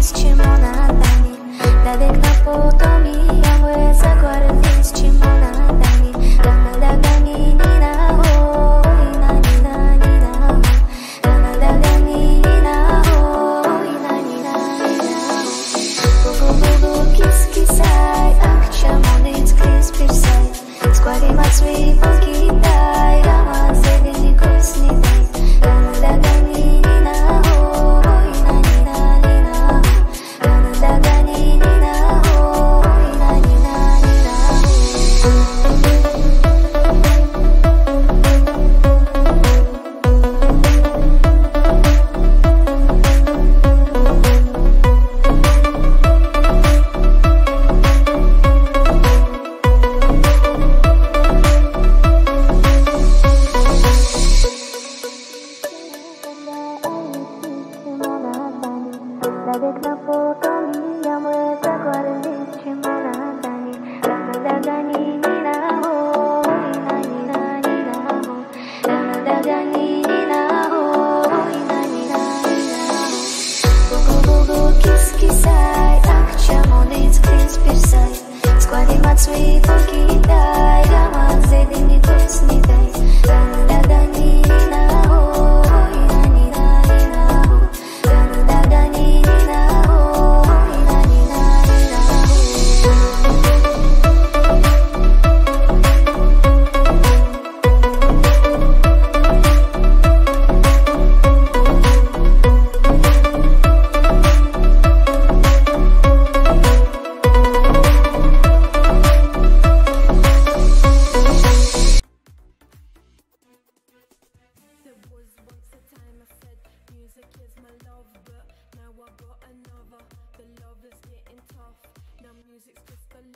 existe monadani. Dadek na potomi, amwe zagwar existe monadani. Ramadagani nina ho, ina nina nina ho. Ramadagani nina ho, ina nina nina ho. Bubu kiss kissai, akcha monit kiss pirsai. Squari matsui pokitai, ramazedini kosni dai. Ramadagani nina ho, ina nina nina ho. Ramadagani nina ho, ina nina nina Dadek na potomi, amwe zagwar existe monadani. Ramadagani nina ho, ina nina nina ho. Ramadagani nina ho, ina nina nina ho. Bubu kiss kissai, akcha monit kiss pirsai. Squari matsui pokitai, ramazedini kosni dai. Ramadagani nina ho, ina nina nina ho. Ramadagani nina ho, ina nina nina ho. There was once a time I said music is my love, but now I got another. The love is getting tough. Now music's just a